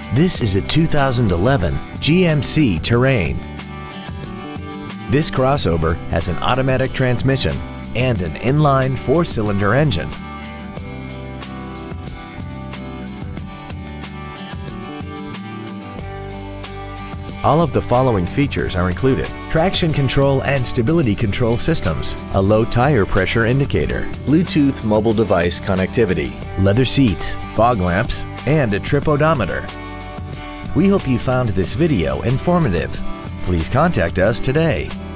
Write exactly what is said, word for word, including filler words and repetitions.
This is a two thousand eleven G M C Terrain. This crossover has an automatic transmission and an inline four-cylinder engine. All of the following features are included: traction control and stability control systems, a low tire pressure indicator, Bluetooth mobile device connectivity, leather seats, fog lamps, and a trip odometer. We hope you found this video informative. Please contact us today.